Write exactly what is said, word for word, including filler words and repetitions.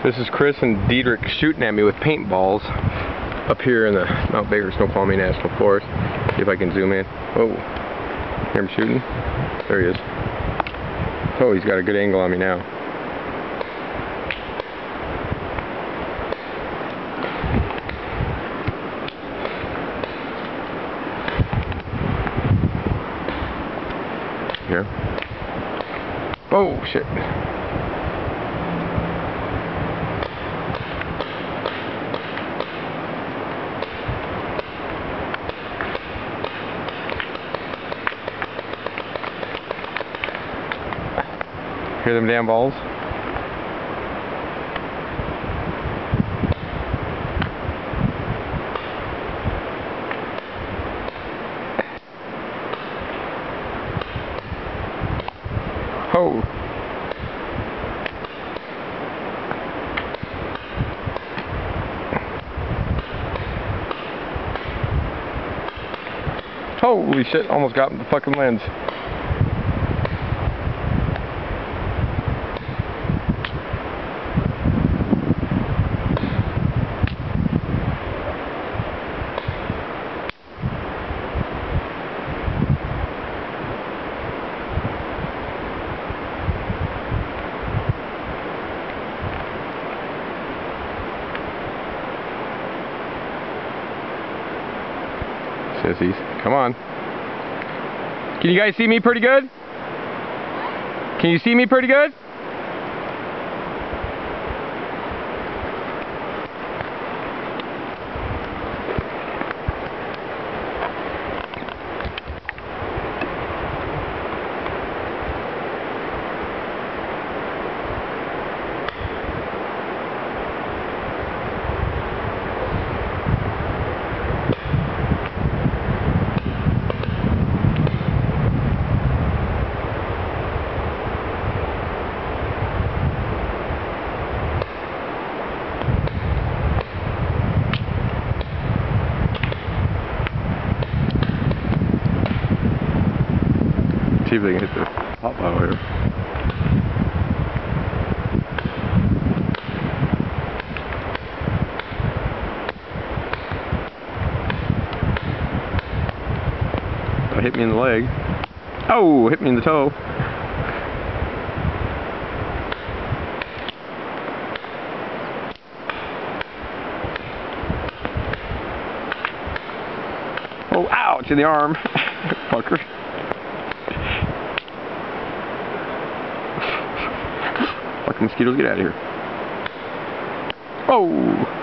This is Chris and Diedrich shooting at me with paintballs up here in the Mount Baker Snoqualmie National Forest. See if I can zoom in. Oh, hear him shooting? There he is. Oh, he's got a good angle on me now. Here. Oh, shit. Hear them damn balls? Oh! Holy shit, almost got the fucking lens. Sissies. Come on. Can you guys see me pretty good? Can you see me pretty good? See if they can hit the hot pile here. Oh, hit me in the leg. Oh, hit me in the toe. Oh, ouch, in the arm. Fucker. Fucking mosquitoes, get out of here. Oh!